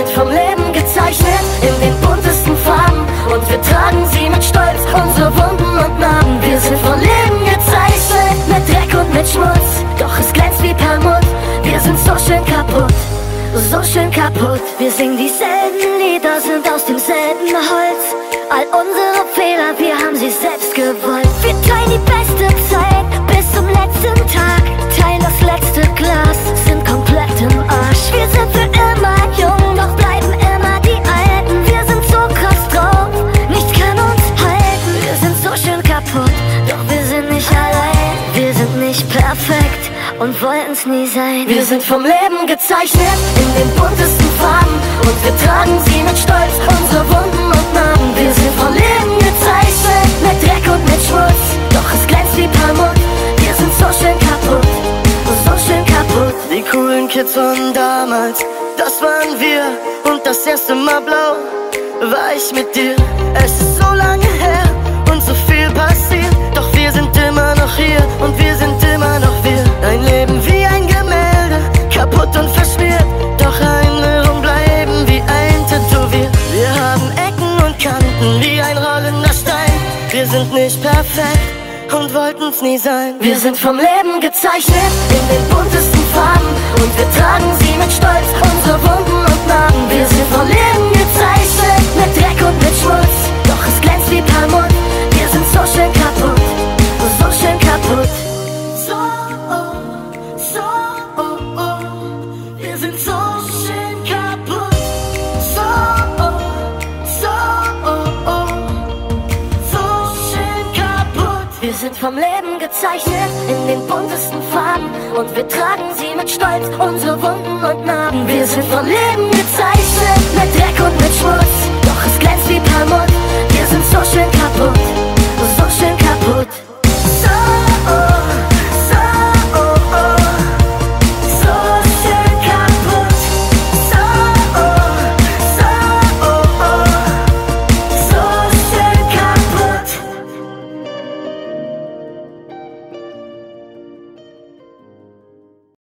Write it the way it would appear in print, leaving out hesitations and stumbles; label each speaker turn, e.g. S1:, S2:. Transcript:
S1: sind vom Leben gezeichnet in den buntesten Farben und wir tragen sie mit Stolz, unsere Wunden und Narben. Wir sind vom Leben gezeichnet mit Dreck und mit Schmutz, doch es glänzt wie Perlmutt. Wir sind so schön kaputt, so schön kaputt. Wir singen dieselben Lieder, sind aus demselben Holz. All unsere Fehler, wir haben sie selbst gewollt. Wir teilen die beste Zeit bis zum letzten Tag, teilen das letzte Glas, sind komplett im Arsch. Wir sind für immer jung, doch bleiben immer die Alten. Wir sind so krass drauf, nichts kann uns halten. Wir sind so schön kaputt, doch wir sind nicht allein. Wir sind nicht perfekt und wollten's nie sein. Wir sind vom Leben gezeichnet in den buntesten Farben und wir tragen sie mit Stolz, unsere Wunden und Narben. Wir sind vom Leben gezeichnet mit Dreck und mit Schmutz, doch es glänzt wie Perlmutt. Wir sind so schön kaputt, so schön kaputt.
S2: Die coolen Kids von damals, das waren wir. Und das erste Mal blau war ich mit dir. Es ist so lange her und so viel passiert, doch wir sind immer noch hier und wir sind immer noch wir. Ein Leben wie ein Gemälde, kaputt und verschmiert, doch Erinnerungen bleiben wie ein Tätowier. Wir haben Ecken und Kanten wie ein rollender Stein. Wir sind nicht perfekt und wollten's nie sein.
S1: Wir sind vom Leben gezeichnet in den buntesten Farben und wir tragen sie mit Stolz, unsere Wunden und Narben. Wir sind vom Leben gezeichnet mit Dreck und mit Schmutz, doch es glänzt wie Perlmutt. Wir sind so schön kaputt, so schön kaputt. So, wir sind so schön kaputt. So schön kaputt. Wir sind vom Leben gezeichnet in den buntesten Farben und wir tragen sie mit Stolz, unsere Wunden und Narben. Wir sind vom Leben gezeichnet mit Dreck und mit Schmutz, doch es glänzt wie Perlmutt.